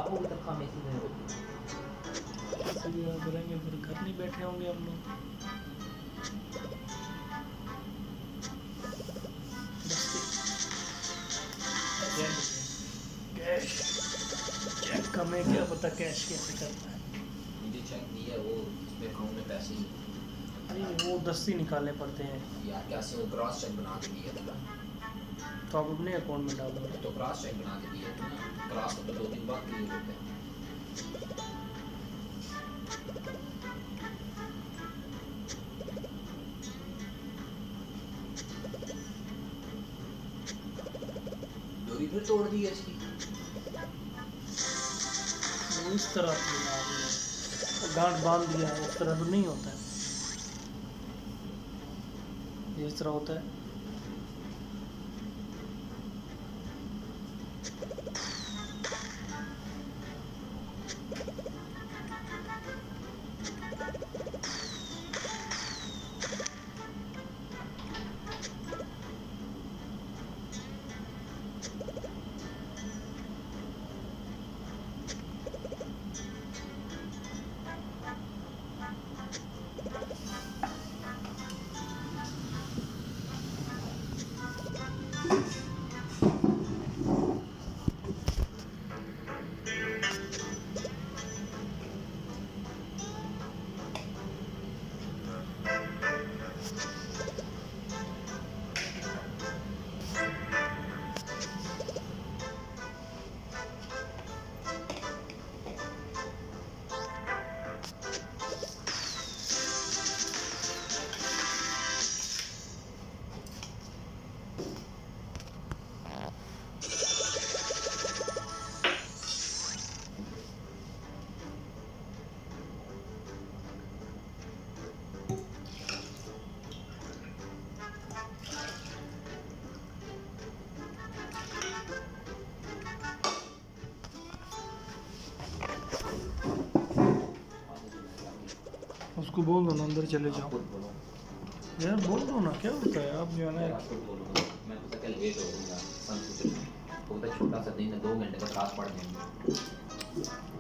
लाखों की तनख्वाह में नहीं होती। बोलेंगे फिर घर नहीं बैठे होंगे हम लोग। कैश चेक कम है, क्या पता कैश कैसे करता है। मुझे चेक दिया वो उसमें अकाउंट में पैसे ही नहीं वो 10 ही निकालने पड़ते हैं यार, कैसे वो क्रॉस चेक बना के दिया था तो आप अपने अकाउंट में डाल दो। तो क्रॉस चेक बना के दिया था ना, क्रॉस तो 2 दिन बाद क्लियर होते हैं। डोरी फिर तोड़ दी है इसकी। वो इस तरह गांठ बांध दिया है, इस तरह तो नहीं होता है, इस तरह होता है। उसको बोल दो ना अंदर चले जाओ। यार बोल दो ना, क्या होता है आप जो है ना। मैं तो कल लेट हो गया, तो छोटा सा दिन 2 घंटे का क्लास पढ़ लेंगे।